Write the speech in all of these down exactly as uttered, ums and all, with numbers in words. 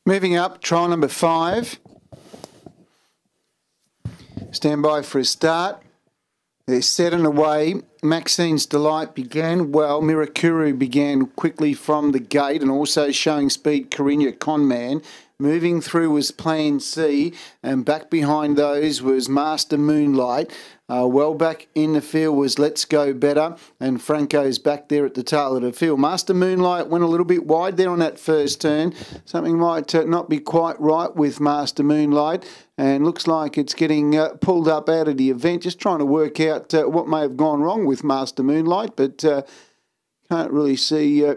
Moving up, trial number five. Stand by for a start. They're set and away. Maxine's Delight began well. Mirakuru began quickly from the gate and also showing speed. Carina Conman. Moving through was Plan C, and back behind those was Master Moonlight. Uh, well back in the field was Let's Go Better, and Franco's back there at the tail of the field. Master Moonlight went a little bit wide there on that first turn. Something might uh, not be quite right with Master Moonlight, and looks like it's getting uh, pulled up out of the event. Just trying to work out uh, what may have gone wrong with Master Moonlight, but uh, can't really see... Uh,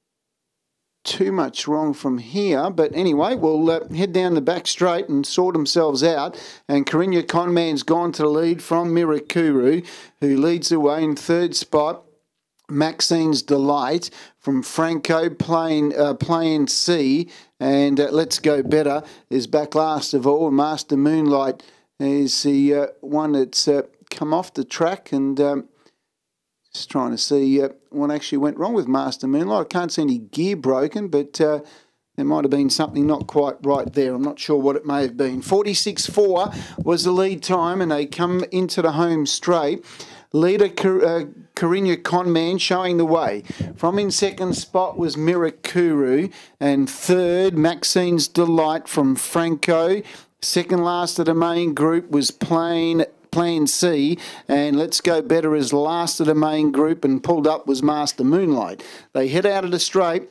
too much wrong from here, but anyway, we'll uh, head down the back straight and sort themselves out. And Carina Conman's gone to the lead from Mirakuru, who leads the way in third spot. Maxine's Delight from Franco, playing uh, Plan C, and uh, Let's Go Better is back last of all. Master Moonlight is the uh, one that's uh, come off the track, and um, just trying to see uh, what actually went wrong with Master Moonlight. I can't see any gear broken, but uh, there might have been something not quite right there. I'm not sure what it may have been. forty-six four was the lead time, and they come into the home straight. Leader uh, Carina Conman showing the way. From in second spot was Mirakuru, and third, Maxine's Delight from Franco. Second last of the main group was Plain Plan C, and Let's Go Better as last of the main group, and pulled up was Master Moonlight. They head out of the straight.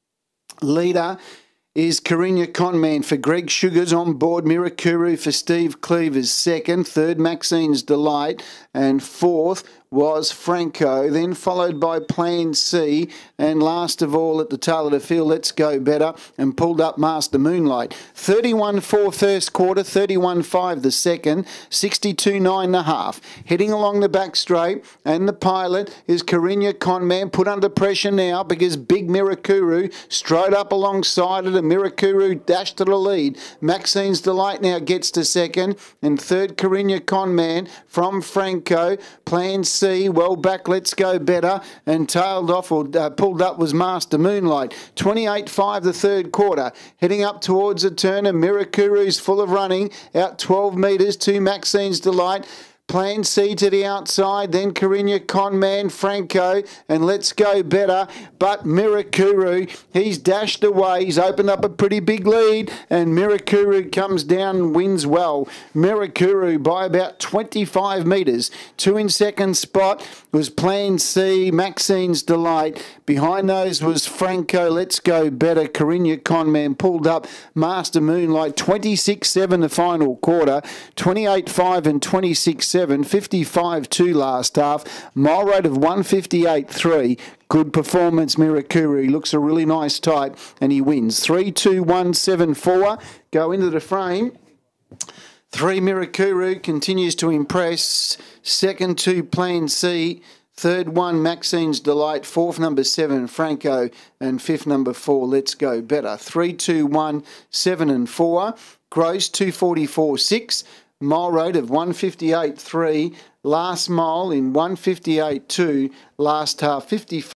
Leader is Carina Conman for Greg Sugars on board. Mirakuru for Steve Cleavers second. Third, Maxine's Delight. And fourth was Franco, then followed by Plan C, and last of all at the tail of the field, Let's Go Better, and pulled up Master Moonlight. thirty-one four first quarter, thirty-one five the second, sixty-two nine the half. Heading along the back straight, and the pilot is Carina Conman, put under pressure now because Big Mirakuru strode up alongside it, and Mirakuru dashed to the lead. Maxine's Delight now gets to second, and third, Carina Conman from Franco. Plan C, well back, Let's Go Better, and tailed off or uh, pulled up was Master Moonlight. twenty-eight five the third quarter. Heading up towards the turn, and Mirakuru's full of running, out twelve metres to Maxine's Delight. Plan C to the outside, then Carina Conman, Franco, and Let's Go Better. But Mirakuru, he's dashed away. He's opened up a pretty big lead, and Mirakuru comes down and wins well. Mirakuru by about twenty-five metres. Two in second spot was Plan C, Maxine's Delight. Behind those was Franco, Let's Go Better. Carina Conman pulled up Master Moonlight. twenty-six seven the final quarter. twenty-eight five and twenty-six seven. fifty-five two last half. Mile rate of one fifty-eight three. Good performance, Mirakuru. He looks a really nice type, and he wins. three two one seven four. Go into the frame. Three, Mirakuru continues to impress. Second, two, Plan C. Third one, Maxine's Delight. Fourth, number seven, Franco. And fifth, number four, Let's Go Better. Three, two, one, seven and four. Gross, two forty-four six. Mile rate of one fifty-eight three. Last mile in one fifty-eight two. Last half, fifty-five.